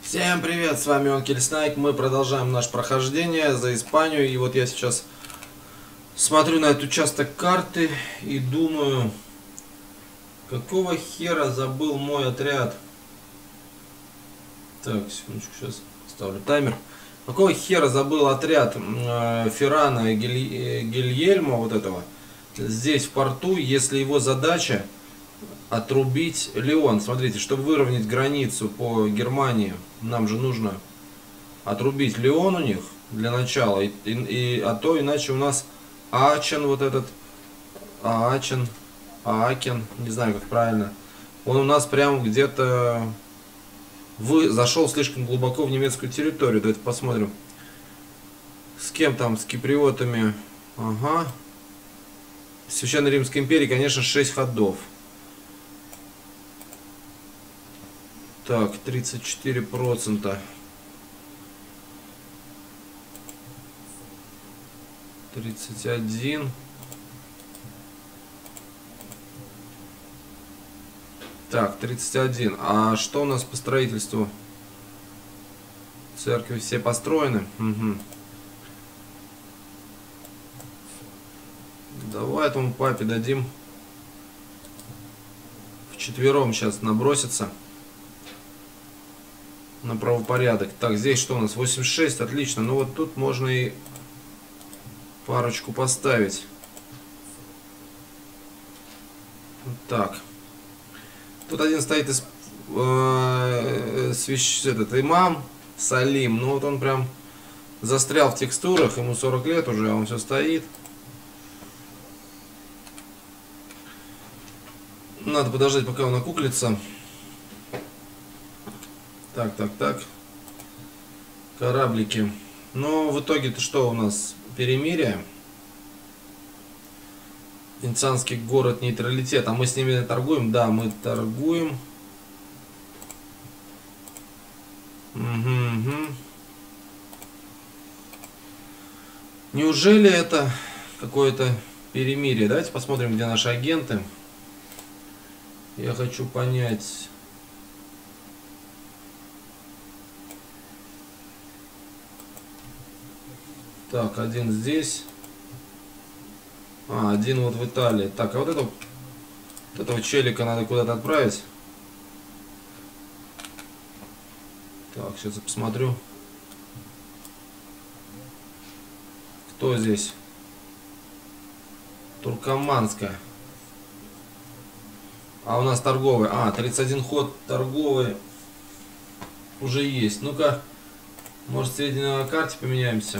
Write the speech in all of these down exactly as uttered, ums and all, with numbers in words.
Всем привет, с вами Онкель Снайк. Мы продолжаем наше прохождение за Испанию. И вот я сейчас смотрю на этот участок карты и думаю, какого хера забыл мой отряд. Так, секундочку, сейчас ставлю таймер. Какого хера забыл отряд э, Феррана и Гиль... Гильельмо вот этого здесь в порту, если его задача отрубить Леон. Смотрите, чтобы выровнять границу по Германии, нам же нужно отрубить Леон у них для начала. И, и, и, а то иначе у нас Ачен, вот этот Ачен, Акен, не знаю как правильно, он у нас прям где-то вы зашел слишком глубоко в немецкую территорию. Давайте посмотрим, с кем там, с киприотами. Ага. Священной Римской империи, конечно, шесть ходов. Так, тридцать четыре процента. тридцать один. Так, тридцать один. А что у нас по строительству? Церкви все построены? Угу. Давай этому папе дадим. Вчетвером сейчас набросится на правопорядок. Так, здесь что у нас? восемьдесят шесть, отлично. Ну вот тут можно и парочку поставить. Так. Тут один стоит из, э, свящ... этот имам Салим. Ну вот он прям застрял в текстурах. Ему сорок лет уже, а он все стоит. Надо подождать, пока он окуклится. Так, так, так. Кораблики. Но в итоге-то что у нас? Перемирие. Венецианский город, нейтралитет. А мы с ними торгуем? Да, мы торгуем. Угу, угу. Неужели это какое-то перемирие? Давайте посмотрим, где наши агенты. Я хочу понять. Так, один здесь. А, один вот в Италии. Так, а вот, это, вот этого челика надо куда-то отправить. Так, сейчас я посмотрю. Кто здесь? Туркоманская. А у нас торговый. А, тридцать один ход торговый уже есть. Ну-ка, может, сведения на карте поменяемся.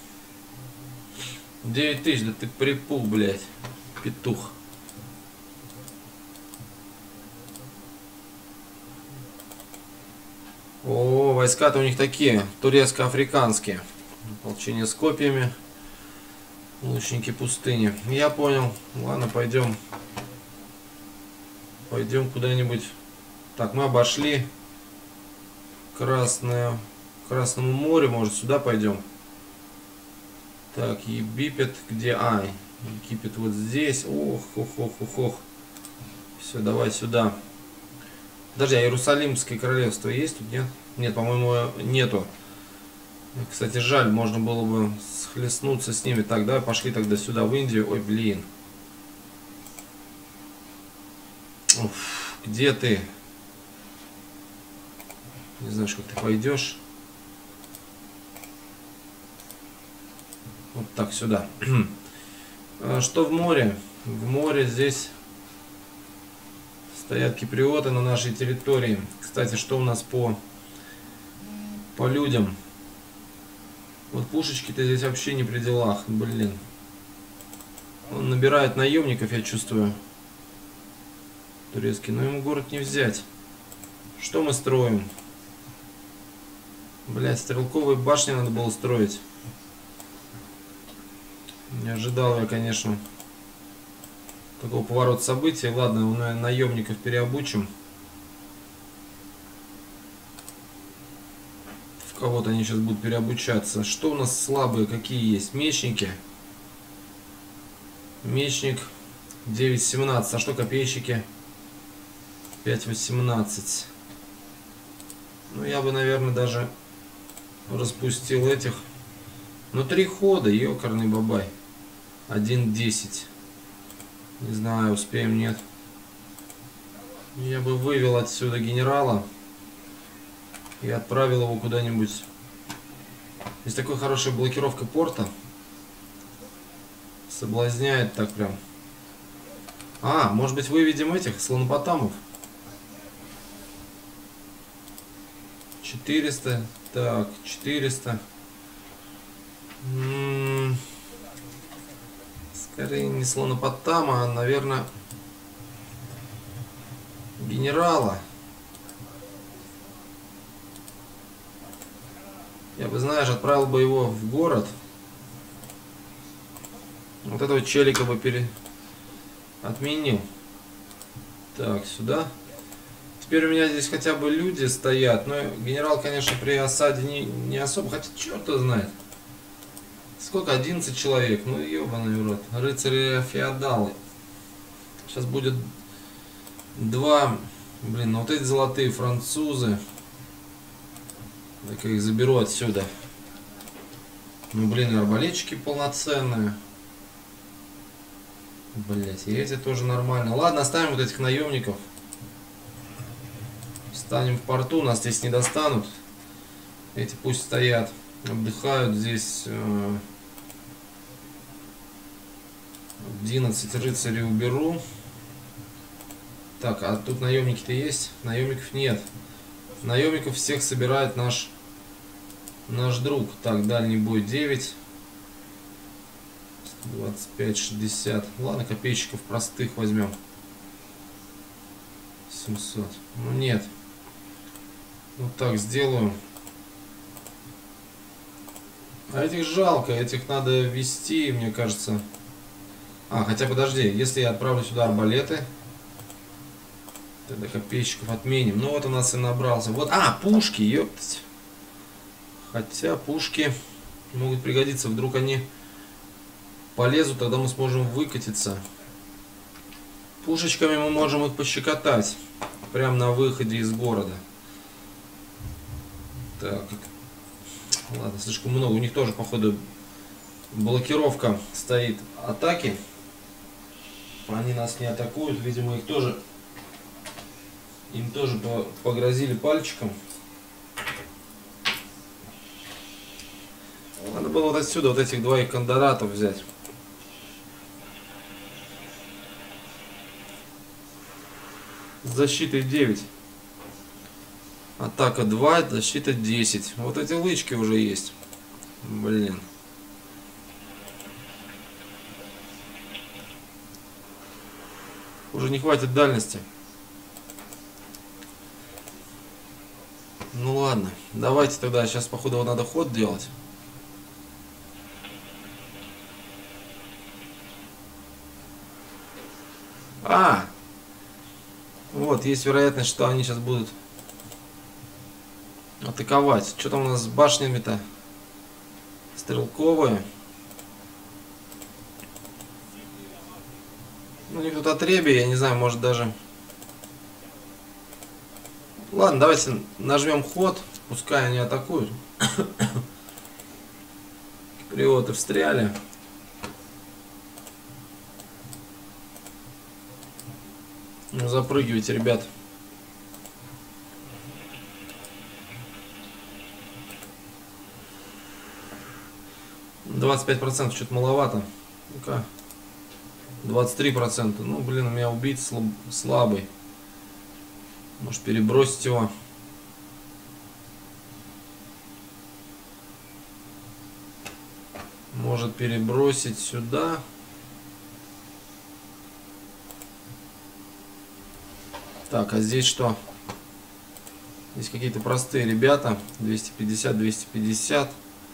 девять тысяч, да ты припул, блядь, петух. О, войска-то у них такие, турецко-африканские. Ополчение с копьями. Лучники пустыни. Я понял. Ладно, пойдем. Пойдем куда-нибудь. Так, мы обошли Красное, Красному морю. Может, сюда пойдем. Так, Египет, где? А, Египет вот здесь. Ох, ох, ох, ох, ох. Все, давай сюда. Подожди, а Иерусалимское королевство есть тут, нет? Нет, по-моему, нету. Кстати, жаль, можно было бы схлестнуться с ними. Так, давай пошли тогда сюда, в Индию. Ой, блин. Уф, где ты? Не знаешь, как ты пойдешь. Вот так, сюда. Что в море? В море здесь стоят киприоты на нашей территории. Кстати, что у нас по, по людям? Вот пушечки-то здесь вообще не при делах. Блин. Он набирает наемников, я чувствую. Турецкий. Но ему город не взять. Что мы строим? Блять, стрелковые башни надо было строить. Не ожидал я, конечно, такого поворота событий. Ладно, мы наемников переобучим. В кого-то они сейчас будут переобучаться. Что у нас слабые, какие есть? Мечники. Мечник девять семнадцать. А что копейщики? пять восемнадцать. Ну, я бы, наверное, даже распустил этих. Ну, три хода, ёкарный бабай. один десять. Не знаю, успеем, нет. Я бы вывел отсюда генерала и отправил его куда-нибудь. Здесь такой хорошая блокировка порта. Соблазняет так прям. А, может быть, выведем этих слонопотамов? четыреста. Так, четыреста. М-м-м. Скорее не слонопотама, а, наверное, генерала. Я бы, знаешь, отправил бы его в город. Вот этого челика бы пере... отменил. Так, сюда. Теперь у меня здесь хотя бы люди стоят. Но генерал, конечно, при осаде не, не особо. Хотя черт его знает. Сколько? одиннадцать человек. Ну ебаный в рот. Рыцари-феодалы. Сейчас будет два. Блин, ну вот эти золотые французы. Так я их заберу отсюда. Ну блин, и арбалетчики полноценные. Блять, и эти тоже нормально. Ладно, оставим вот этих наемников. Встанем в порту, нас здесь не достанут. Эти пусть стоят, отдыхают здесь. одиннадцать рыцарей уберу. Так, а тут наемники-то есть? Наемников нет. Наемников всех собирает наш наш друг. Так, дальний бой девять. двадцать пять, шестьдесят. Ладно, копейщиков простых возьмем. семьсот. Ну нет. Вот так сделаю. А этих жалко. Этих надо вести, мне кажется. А, хотя подожди. Если я отправлю сюда арбалеты, тогда копейщиков отменим. Ну вот у нас и набрался. Вот. А, пушки, ёптать. Хотя пушки могут пригодиться. Вдруг они полезут, тогда мы сможем выкатиться. Пушечками мы можем их пощекотать. Прямо на выходе из города. Так. Ладно, слишком много. У них тоже, походу, блокировка стоит атаки. Они нас не атакуют. Видимо, их тоже... Им тоже погрозили пальчиком. Надо было вот отсюда вот этих двоих кондоратов взять. С защитой девять. Атака два, защита десять. Вот эти лычки уже есть. Блин. Уже не хватит дальности. Ну ладно. Давайте тогда. Сейчас, походу, вот надо ход делать. А! Вот, есть вероятность, что они сейчас будут атаковать. Что там у нас с башнями-то? Стрелковые. Ну, у них тут отребье, я не знаю, может даже... Ладно, давайте нажмем ход, пускай они атакуют. Киприоты встряли. Ну, запрыгивайте, ребят. двадцать пять процентов что-то маловато. Ну-ка. двадцать три процента. Ну, блин, у меня убийца слаб, слабый. Может, перебросить его. Может, перебросить сюда. Так, а здесь что? Здесь какие-то простые ребята. двести пятьдесят, двести пятьдесят.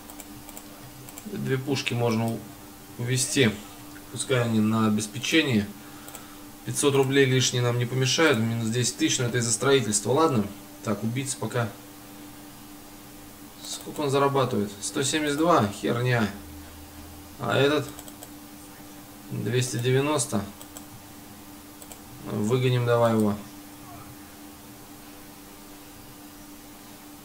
Две пушки можно увести. Пускай они на обеспечении. пятьсот рублей лишние нам не помешают. Минус десять тысяч, но это из-за строительства. Ладно. Так, убийца пока. Сколько он зарабатывает? сто семьдесят два. Херня. А этот? двести девяносто. Выгоним давай его.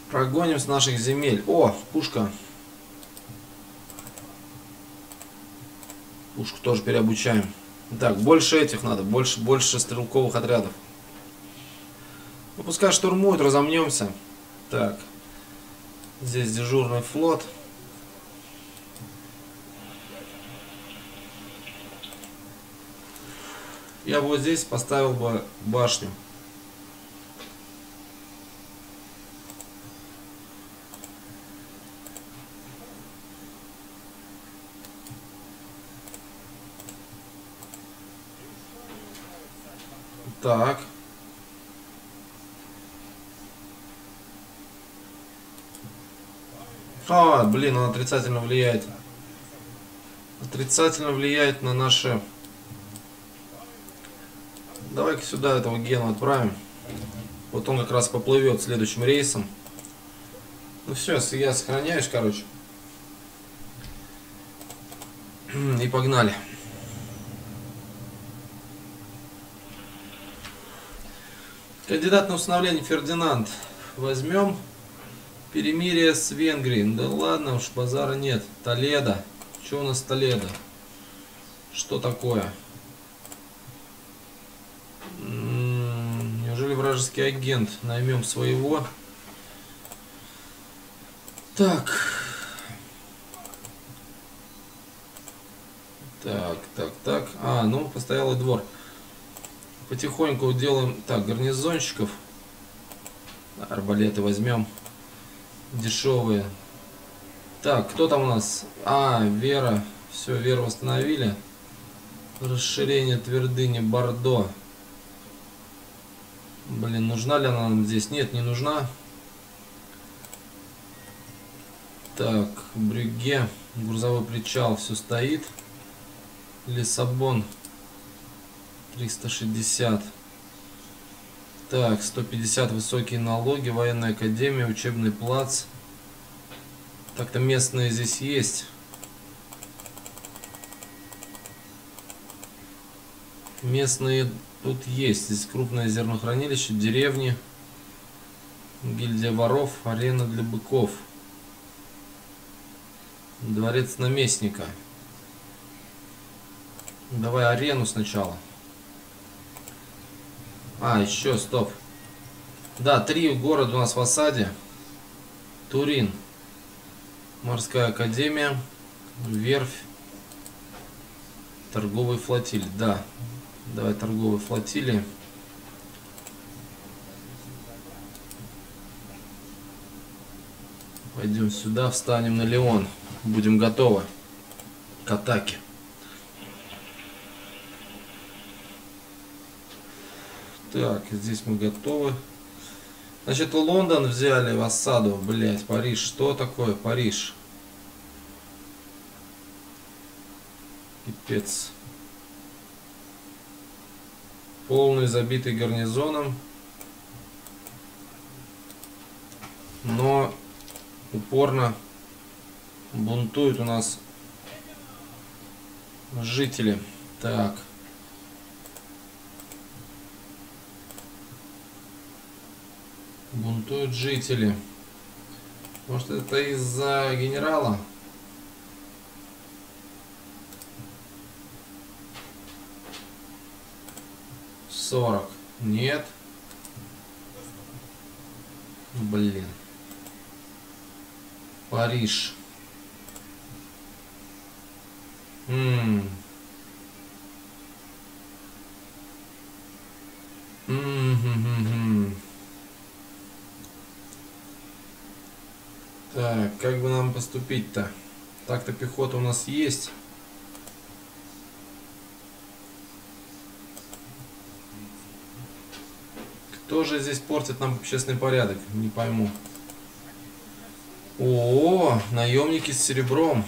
Прогоним с наших земель. О, пушка. Пушку тоже переобучаем. Так, больше этих надо, больше, больше стрелковых отрядов. Ну, пускай штурмуют, разомнемся. Так, здесь дежурный флот. Я бы вот здесь поставил бы башню. Так. А, блин, он отрицательно влияет. Отрицательно влияет на наши... Давай-ка сюда этого Гену отправим. Вот он как раз поплывет следующим рейсом. Ну все, я сохраняюсь, короче. И погнали. Кандидат на усыновление Фердинанд. Возьмем перемирие с Венгрией. Да ладно уж, базара нет. Толедо. Что у нас Толедо? Что такое? М-м, неужели вражеский агент? Наймем своего. Так. Так, так, так. А, ну, постоялый двор. Потихоньку делаем. Так, гарнизонщиков. Арбалеты возьмем. Дешевые. Так, кто там у нас? А, Вера. Все, Веру восстановили. Расширение твердыни Бордо. Блин, нужна ли она нам здесь? Нет, не нужна. Так, Брюгге. Грузовой причал. Все стоит. Лиссабон. триста шестьдесят. Так, сто пятьдесят высокие налоги, военная академия, учебный плац. Так-то местные здесь есть. Местные тут есть. Здесь крупное зернохранилище, деревни, гильдия воров, арена для быков, дворец наместника. Давай арену сначала. А, еще, стоп. Да, три города у нас в осаде. Турин. Морская академия. Верфь. Торговый флотиль. Да. Давай торговый флотилии. Пойдем сюда, встанем на Леон. Будем готовы к атаке. Так, здесь мы готовы. Значит, Лондон взяли в осаду. Блять, Париж. Что такое Париж? Пипец. Полный, забитый гарнизоном. Но упорно бунтуют у нас жители. Так. Бунтуют жители. Может, это из-за генерала? сорок. Нет. Блин. Париж. М-м. М-м-м-м. Так, как бы нам поступить-то? Так-то пехота у нас есть. Кто же здесь портит нам общественный порядок? Не пойму. О, наемники с серебром.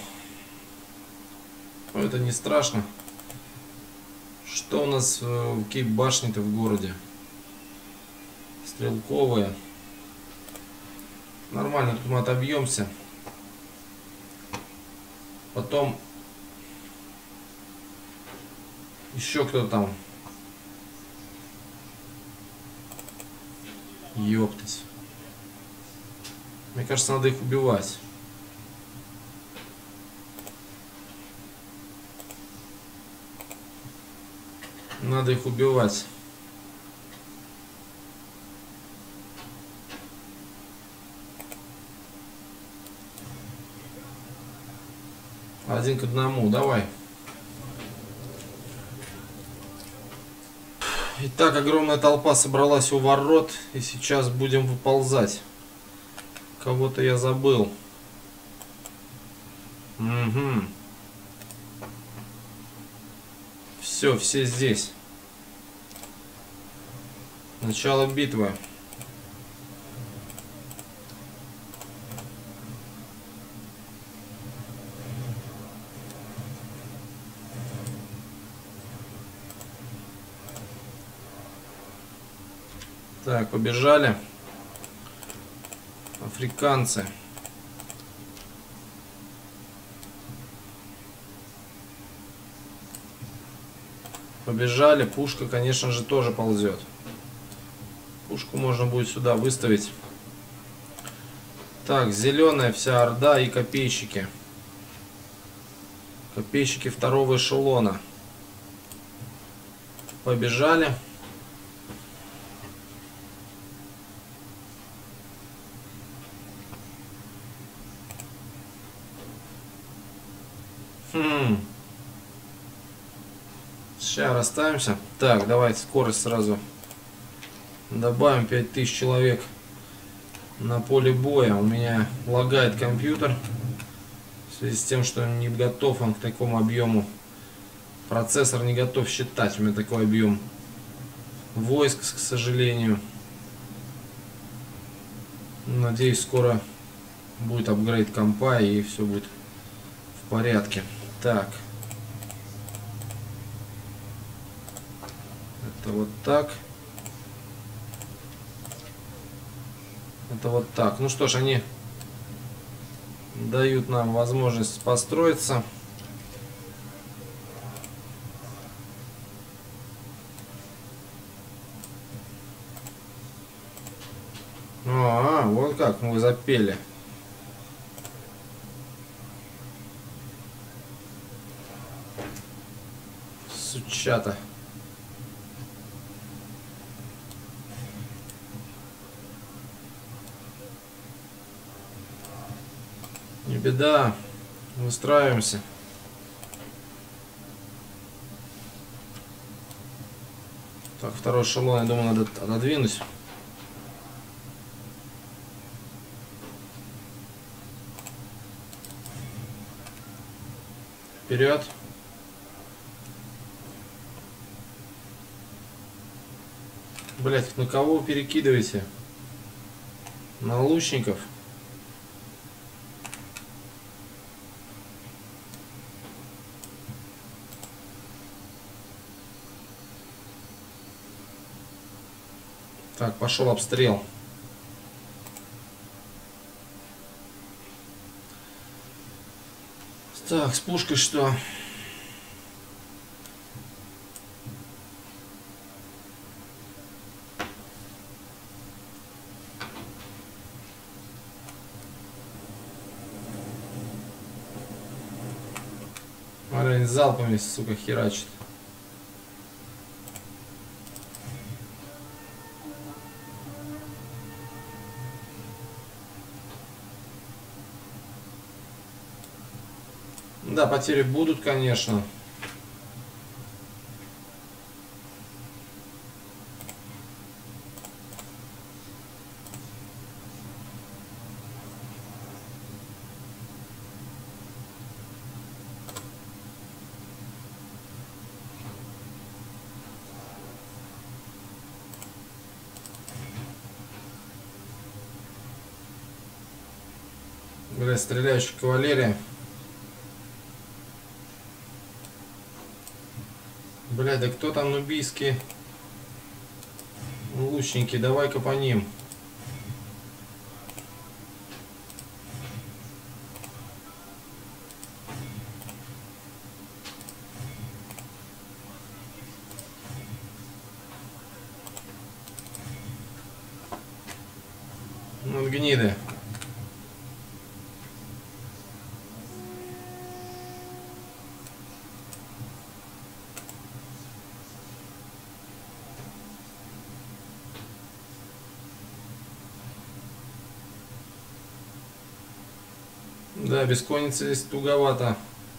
Ну, это не страшно. Что у нас в какие башни-то в городе? Стрелковые. Нормально, тут мы отобьемся. Потом еще кто там. Ёптать. Мне кажется, надо их убивать. Надо их убивать. Один к одному, давай. Итак, огромная толпа собралась у ворот, и сейчас будем выползать. Кого-то я забыл. Угу. Все, все здесь. Начало битвы. Так, побежали. Африканцы. Побежали. Пушка, конечно же, тоже ползет. Пушку можно будет сюда выставить. Так, зеленая вся орда и копейщики. Копейщики второго эшелона. Побежали. Хм. Сейчас расставимся. Так, давайте скорость сразу добавим. пять тысяч человек на поле боя. У меня лагает компьютер в связи с тем, что не готов он к такому объему. Процессор не готов считать у меня такой объем войск, к сожалению. Надеюсь, скоро будет апгрейд компа и все будет в порядке. Так. Это вот так. Это вот так. Ну что ж, они дают нам возможность построиться. А, вот как мы запели. Сучата. Не беда. Выстраиваемся. Так, второй эшелон, я думаю, надо отодвинуть. Вперед. Блять, на кого вы перекидываете? На лучников? Так, пошел обстрел. Так, с пушкой что? Смотри, залпами, сука, херачит. Да, потери будут, конечно. Бля, стреляющая кавалерия. Бля, да кто там нубийские лучники? Давай-ка по ним. Ну, гниды. Да, без конницы здесь туговато.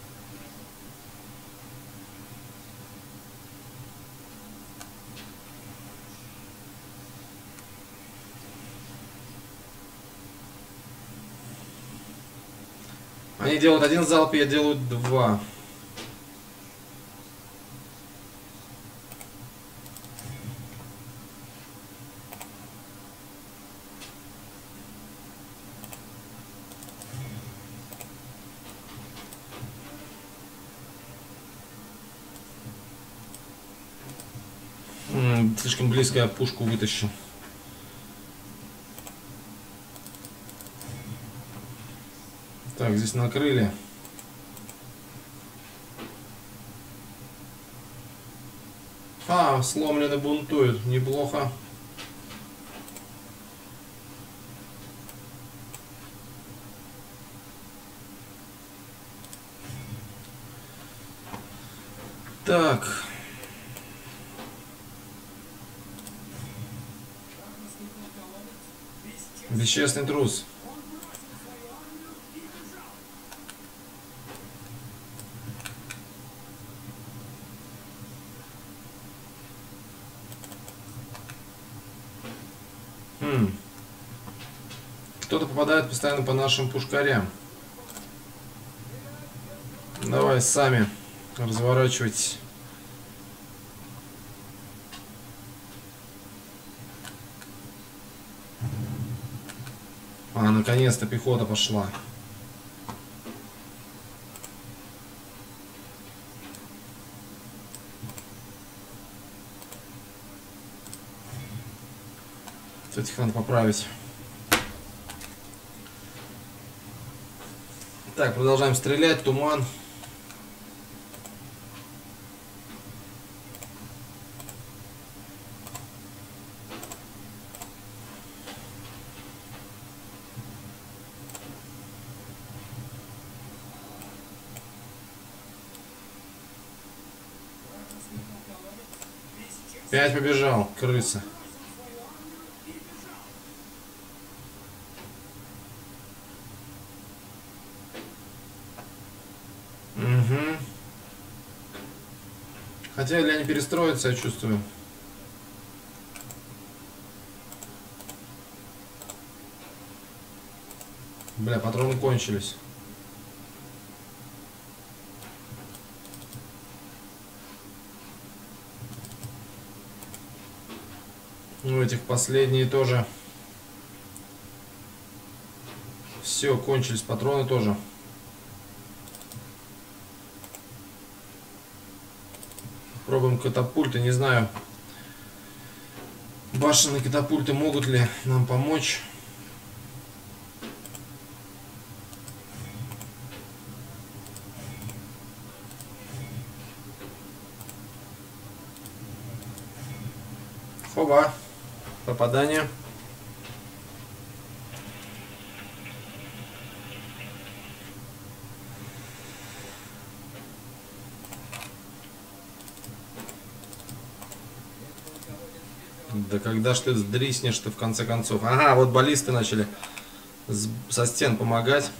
Они делают один залп, я делаю два. М, слишком близко я пушку вытащил. Так, здесь накрыли. А, сломленный бунтует. Неплохо. Так. Бесчестный трус. Хм. Кто-то попадает постоянно по нашим пушкарям. Давай сами разворачивайтесь. А, наконец-то пехота пошла. Этих надо поправить. Так, продолжаем стрелять. Туман. Пять побежал, крыса. Угу. Хотя или они перестроятся, я чувствую. Бля, патроны кончились. Ну, этих последние тоже. Все, кончились патроны тоже. Пробуем катапульты, не знаю. Башенные катапульты могут ли нам помочь? Хоба. Попадание. Да когда ж ты сдриснешь ты в конце концов? Ага, вот баллисты начали с, со стен помогать.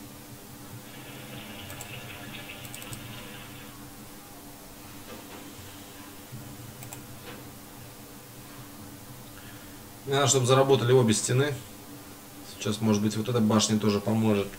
Мне надо, чтобы заработали обе стены. Сейчас, может быть, вот эта башня тоже поможет.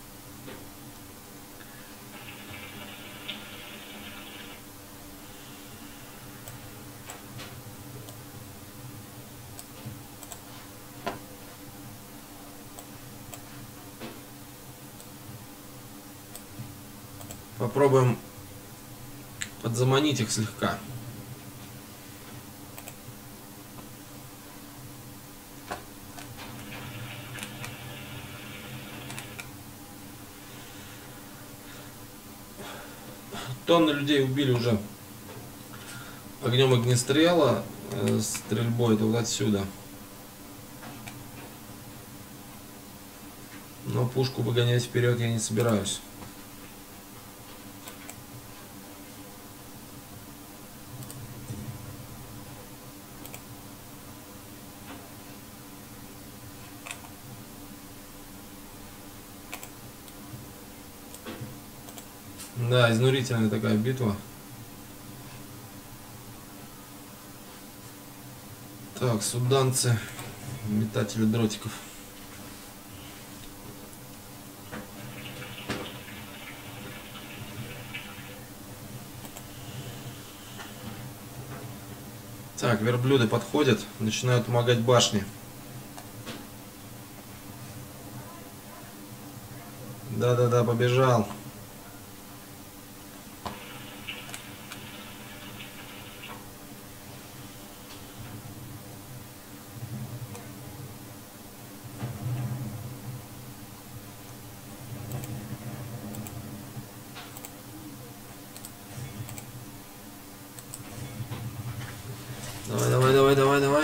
Попробуем подзаманить их слегка. Тонны людей убили уже огнем огнестрела, э, стрельбой, это вот отсюда. Но пушку выгонять вперед я не собираюсь. Да, изнурительная такая битва. Так, суданцы, метатели дротиков. Так, верблюды подходят, начинают помогать башне. Да-да-да, побежал. Давай, давай, давай, давай, давай.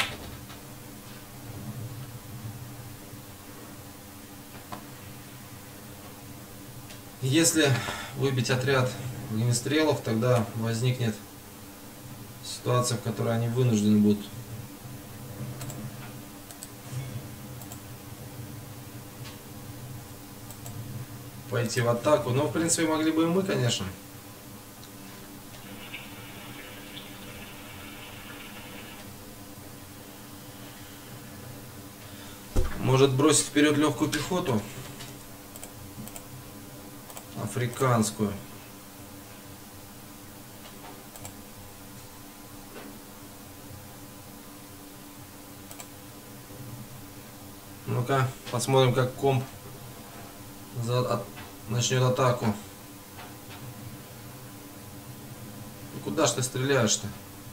Если выбить отряд огнестрелов, тогда возникнет ситуация, в которой они вынуждены будут пойти в атаку. Но, в принципе, могли бы и мы, конечно. Может бросить вперед легкую пехоту? Африканскую. Ну-ка, посмотрим, как комп за, от, начнет атаку. Ну, куда ж ты стреляешь-то?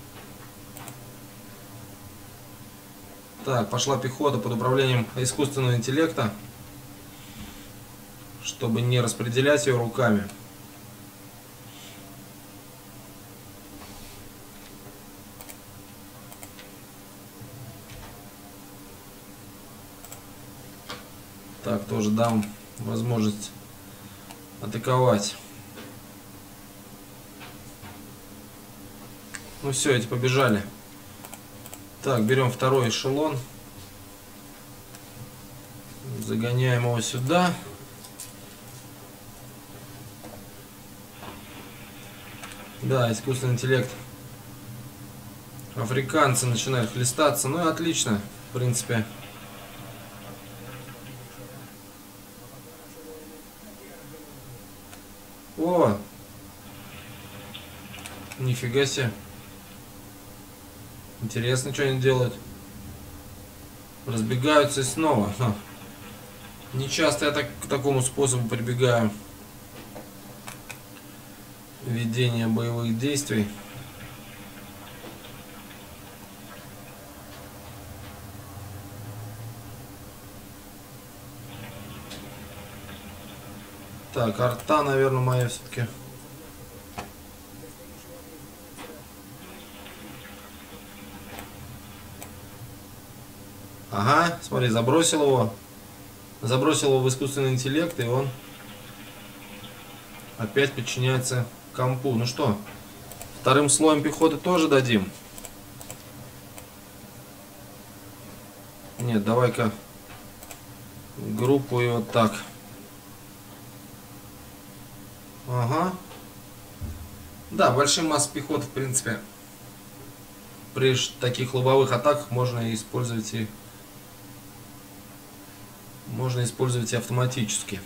Так, пошла пехота под управлением искусственного интеллекта, чтобы не распределять ее руками. Так, тоже дам возможность атаковать. Ну все, эти побежали. Так, берем второй эшелон. Загоняем его сюда. Да, искусственный интеллект. Африканцы начинают хлестаться. Ну и отлично, в принципе. О! Нифига себе. Интересно, что они делают. Разбегаются и снова. Ха. Не часто я так, к такому способу прибегаю. Ведение боевых действий. Так, арта, наверное, моя все-таки. Ага, смотри, забросил его. Забросил его в искусственный интеллект, и он опять подчиняется компу. Ну что, вторым слоем пехоты тоже дадим? Нет, давай-ка группу и вот так. Ага. Да, большие массы пехоты, в принципе, при таких лобовых атаках можно использовать и можно использовать и автоматически.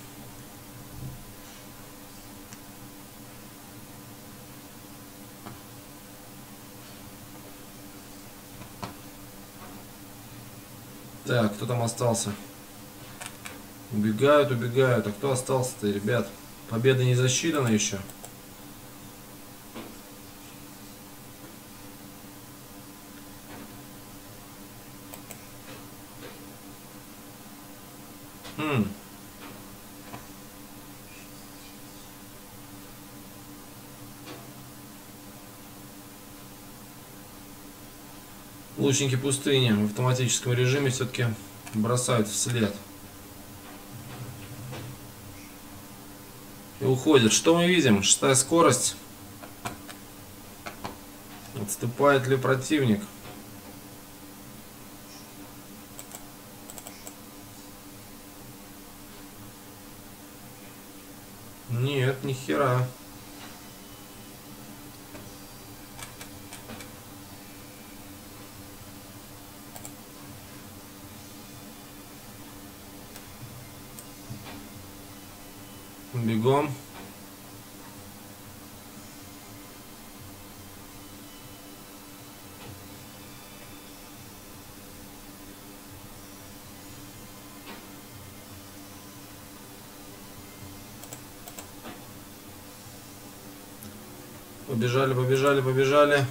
Так, кто там остался? Убегают, убегают. А кто остался-то, ребят? Победа не засчитана еще. Хм. Лучники пустыни в автоматическом режиме все-таки бросают вслед. И уходят. Что мы видим? Шестая скорость. Отступает ли противник? Нет, ни хера. Бегом. Побежали, побежали, побежали.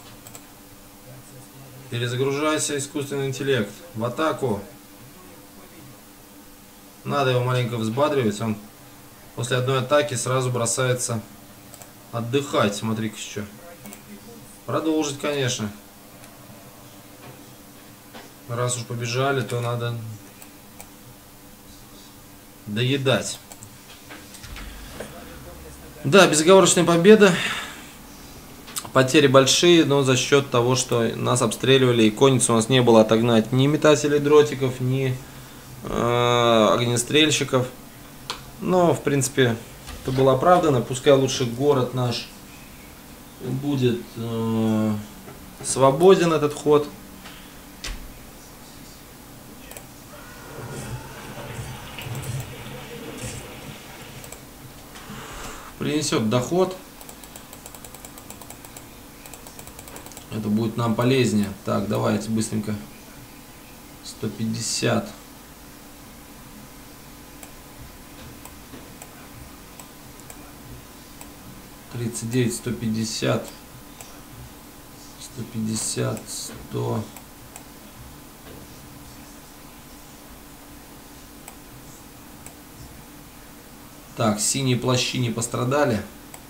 Перезагружайся, искусственный интеллект. В атаку. Надо его маленько взбадривать. Он после одной атаки сразу бросается отдыхать. Смотри-ка еще. Продолжить, конечно. Раз уж побежали, то надо доедать. Да, безоговорочная победа. Потери большие, но за счет того, что нас обстреливали, и конницы у нас не было отогнать ни метателей дротиков, ни э, огнестрельщиков. Но, в принципе, это было оправдано. Пускай лучше город наш будет э, свободен, этот ход. Принесет доход. Это будет нам полезнее. Так, давайте быстренько. сто пятьдесят. тридцать девять, сто пятьдесят. сто пятьдесят, сто. Так, синие плащи не пострадали.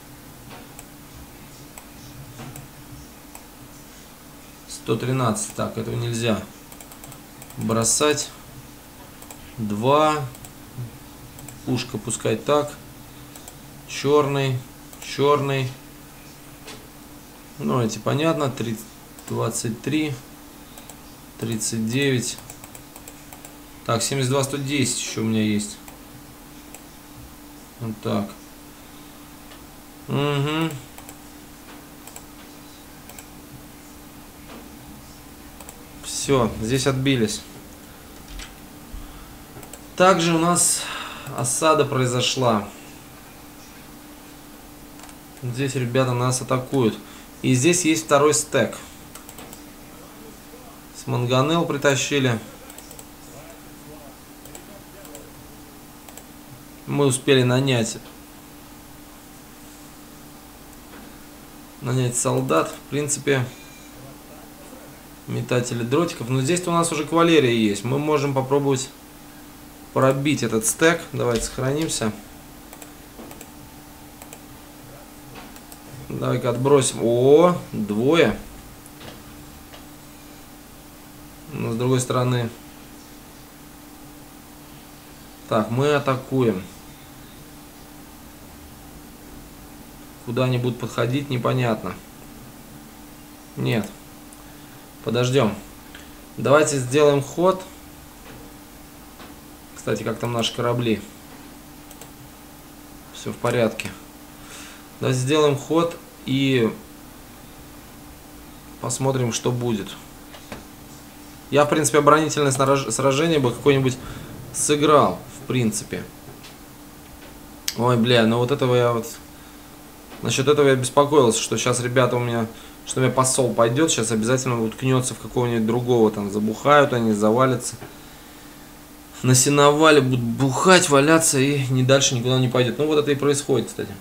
сто тринадцать. Так, этого нельзя бросать. два. Пушка пускай так. Черный. Черный. Ну, эти понятно. тридцать, двадцать три. тридцать девять. Так, семьдесят два, сто десять еще у меня есть. Вот так. Угу. Все, здесь отбились. Также у нас осада произошла. Здесь ребята нас атакуют. И здесь есть второй стек. С манганел притащили. Мы успели нанять нанять солдат. В принципе, метатели дротиков. Но здесь у нас уже кавалерия есть. Мы можем попробовать пробить этот стек. Давайте сохранимся. Давай-ка отбросим. О, двое. Но с другой стороны. Так, мы атакуем. Куда они будут подходить, непонятно. Нет. Подождем. Давайте сделаем ход. Кстати, как там наши корабли? Все в порядке. Давайте сделаем ход и посмотрим, что будет. Я, в принципе, оборонительное сражение бы какое-нибудь сыграл, в принципе. Ой, бля, ну вот этого я вот... Насчет этого я беспокоился, что сейчас ребята у меня... Что у меня посол пойдет, сейчас обязательно уткнется в какого-нибудь другого. Там забухают они, завалятся. На сеновале будут бухать, валяться и не дальше никуда не пойдет. Ну вот это и происходит, кстати.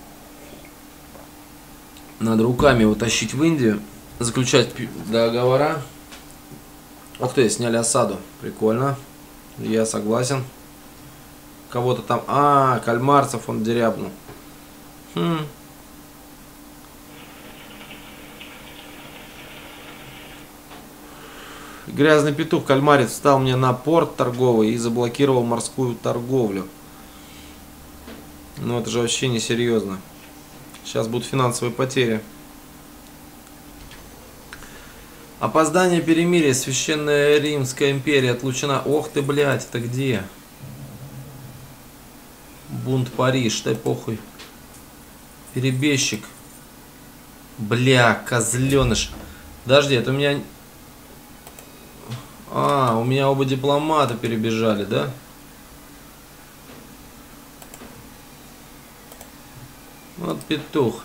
Надо руками его тащить в Индию, заключать договора. Ух ты, сняли осаду. Прикольно. Я согласен. Кого-то там... А, кальмарцев он дерябнул. Хм. Грязный петух, кальмарец, встал мне на порт торговый и заблокировал морскую торговлю. Ну это же вообще несерьезно. Сейчас будут финансовые потери. Опоздание перемирия. Священная Римская империя отлучена. Ох ты, блядь, это где? Бунт Париж, дай похуй. Перебежчик. Бля, козленыш. Подожди, это у меня... А, у меня оба дипломата перебежали, да? Вот петух.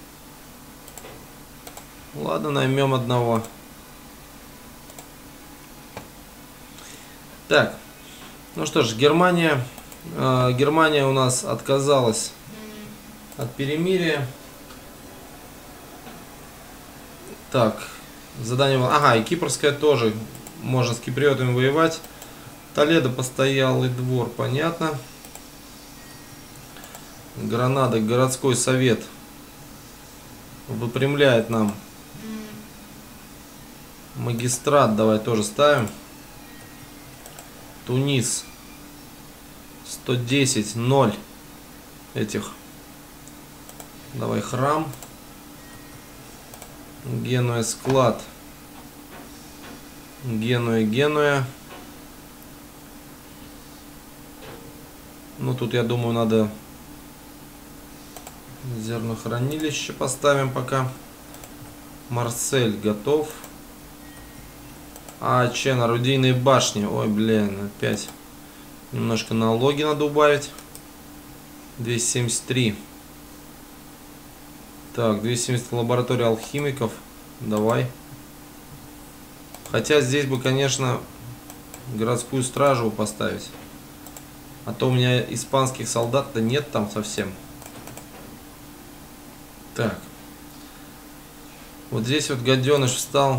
Ладно, наймем одного. Так. Ну что ж, Германия... Э, Германия у нас отказалась от перемирия. Так. Задание... Ага, и кипрская тоже. Можно с киприотами воевать. Толедо, постоялый двор, понятно. Гранада, городской совет выпрямляет нам. Магистрат давай тоже ставим. Тунис сто десять ноль этих. Давай храм. Генуя склад. Генуя, Генуя. Ну тут я думаю надо зернохранилище поставим пока. Марсель готов. А, Чен, орудийные башни. Ой, блин, опять. Немножко налоги надо убавить. двести семьдесят три. Так, двести семьдесят лабораторий алхимиков. Давай. Хотя здесь бы, конечно, городскую стражу поставить. А то у меня испанских солдат-то нет там совсем. Так. Вот здесь вот гаденыш встал.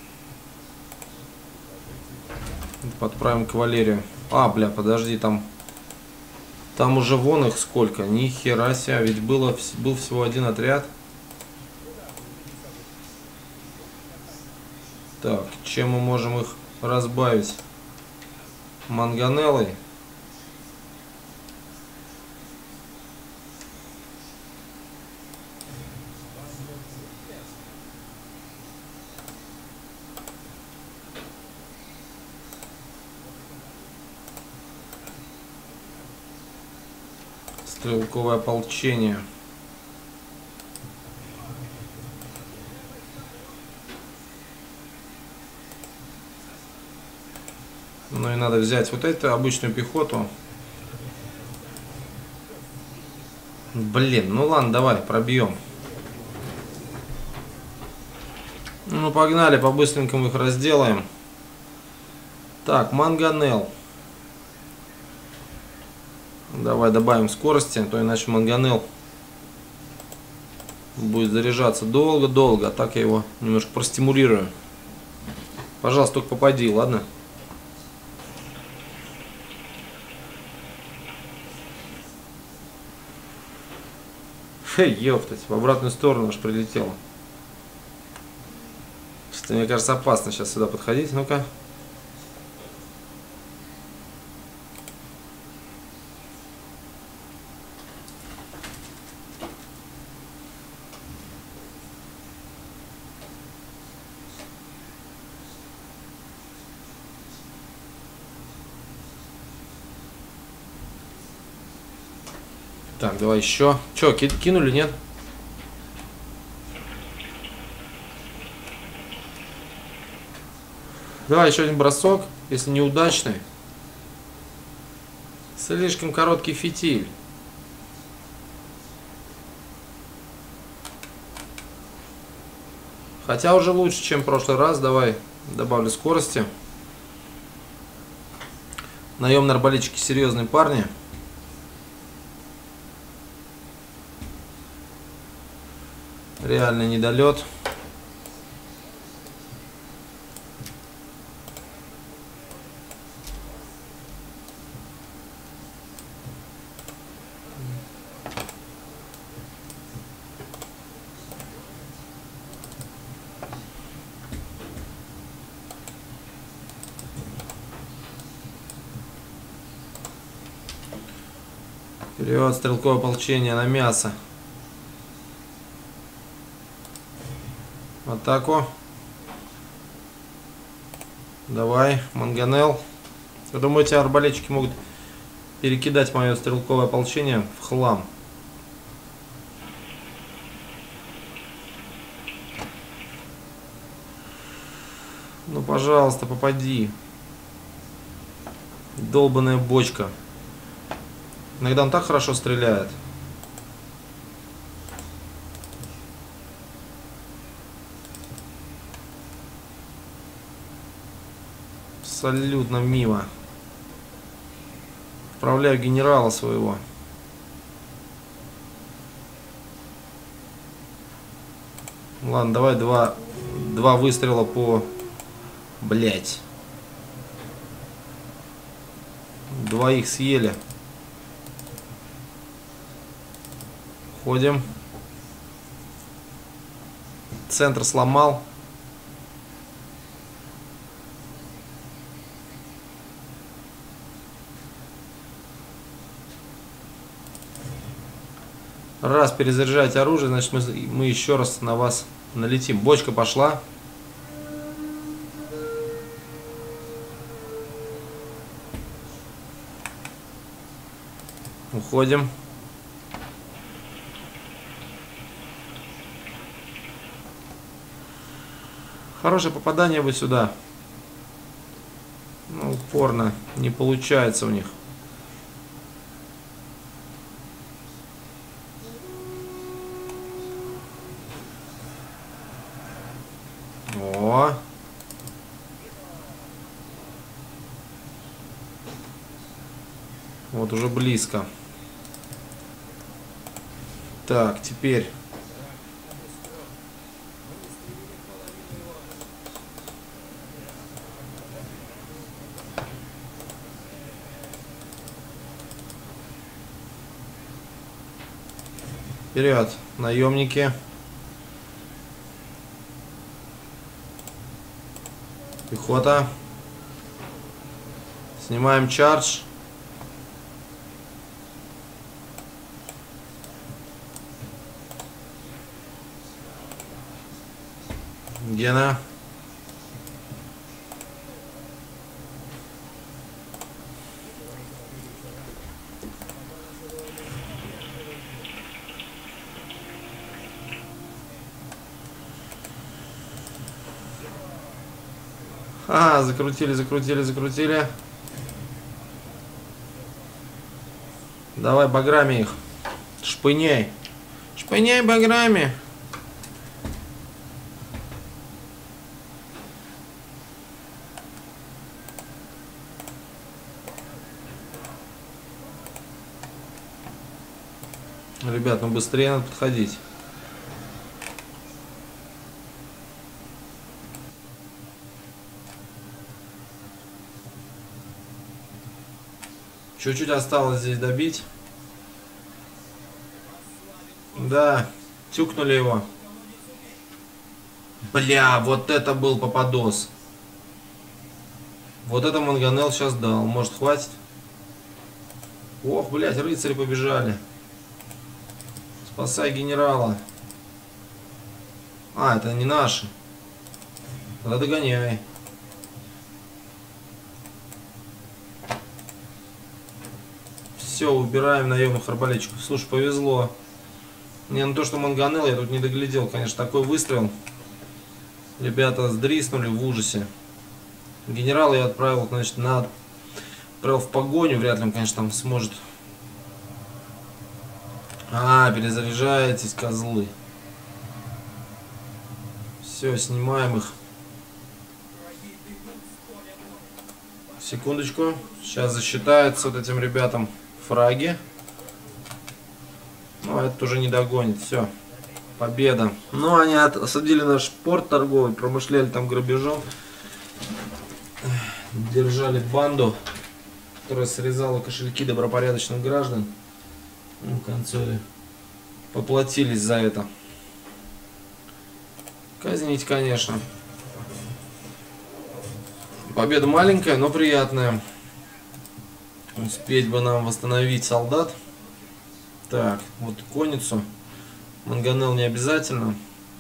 Подправим кавалерию. А, бля, подожди, там... Там уже вон их сколько. Ни хера себе. Ведь было, был всего один отряд. Так, чем мы можем их разбавить? Манганеллой. Стрелковое ополчение. Ну и надо взять вот эту обычную пехоту. Блин, ну ладно, давай пробьем. Ну погнали, по-быстренькому их разделаем. Так, Манганел. Давай добавим скорости, а то иначе Манганел будет заряжаться долго-долго, а так я его немножко простимулирую. Пожалуйста, только попади, ладно? Хей, ёптать, в обратную сторону аж прилетело. Что-то, мне кажется, опасно сейчас сюда подходить. Ну-ка. Так, давай еще. Че, кинули, нет? Давай еще один бросок, если неудачный. Слишком короткий фитиль. Хотя уже лучше, чем в прошлый раз. Давай добавлю скорости. Наемные арбалетчики серьезные парни. Реально недолет. Вперед, стрелковое ополчение на мясо. Атаку. Давай, Манганел. Я думаю, эти арбалетчики могут перекидать мое стрелковое ополчение в хлам. Ну, пожалуйста, попади. Долбаная бочка. Иногда он так хорошо стреляет. Абсолютно мимо. Отправляю генерала своего. Ладно, давай два, два выстрела по... Блять. Двоих съели. Ходим. Центр сломал. Раз перезаряжаете оружие, значит мы, мы еще раз на вас налетим. Бочка пошла. Уходим. Хорошее попадание бы сюда. Ну, упорно не получается у них. О. Вот уже близко. Так, теперь. Вперед, наемники. Пехота. Снимаем чардж. Гена. А, закрутили, закрутили, закрутили. Давай баграми их. Шпыняй. Шпыняй баграми. Ребят, ну быстрее надо подходить. Чуть-чуть осталось здесь добить. Да, тюкнули его. Бля, вот это был попадос. Вот это Манганел сейчас дал. Может, хватит? Ох, блядь, рыцари побежали. Спасай генерала. А, это не наши. Тогда догоняй. Все, убираем наемных арбалетчиков. Слушай, повезло. Не на то, что Манганел, я тут не доглядел, конечно, такой выстрел. Ребята сдриснули в ужасе. Генерала я отправил, значит, на... отправил в погоню. Вряд ли он, конечно, там сможет. А, перезаряжаетесь, козлы. Все, снимаем их. Секундочку. Сейчас засчитаются вот этим ребятам фраги. Ну, это уже не догонит. Все. Победа. Ну, они осадили наш порт торговый, промышляли там грабежом. Держали банду, которая срезала кошельки добропорядочных граждан. Ну, в конце поплатились за это. Казнить, конечно. Победа маленькая, но приятная. Успеть бы нам восстановить солдат. Так, вот конницу. Манганел не обязательно.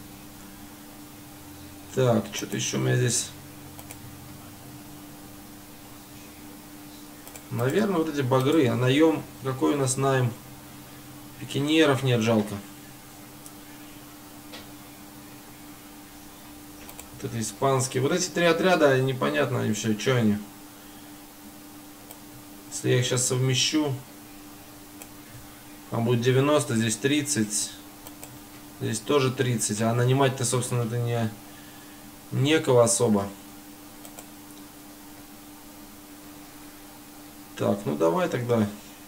Так, что-то еще у меня здесь. Наверное, вот эти багры. А наем, какой у нас найм? Пикиньеров нет, жалко. Вот это испанские. Вот эти три отряда, непонятно вообще, что они. Если я их сейчас совмещу, там будет девяносто, здесь тридцать. Здесь тоже тридцать. А нанимать-то, собственно, это не некого особо. Так, ну давай тогда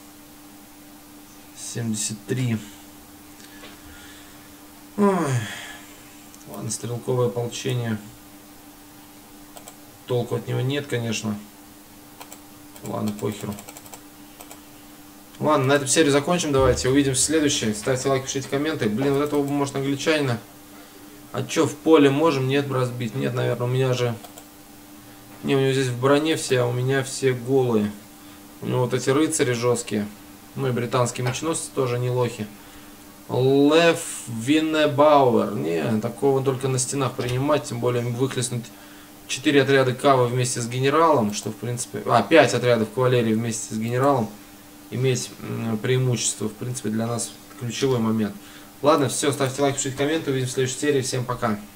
семьдесят три. Ой. Ладно, стрелковое ополчение. Толку от него нет, конечно. Ладно, похеру. Ладно, на этом серию закончим. Давайте увидимся в следующей. Ставьте лайк, пишите комменты. Блин, вот этого может англичанина. А чё, в поле можем? Нет, разбить? Нет, наверное, у меня же... Не, у него здесь в броне все, а у меня все голые. У него вот эти рыцари жесткие. Ну и британские мечносцы тоже не лохи. Лев Виннебауэр. Не, такого только на стенах принимать. Тем более выхлестнуть четыре отряда кавы вместе с генералом. Что в принципе... А, пять отрядов кавалерии вместе с генералом. Иметь преимущество. В принципе, для нас ключевой момент. Ладно, все, ставьте лайк, пишите комменты. Увидимся в следующей серии. Всем пока.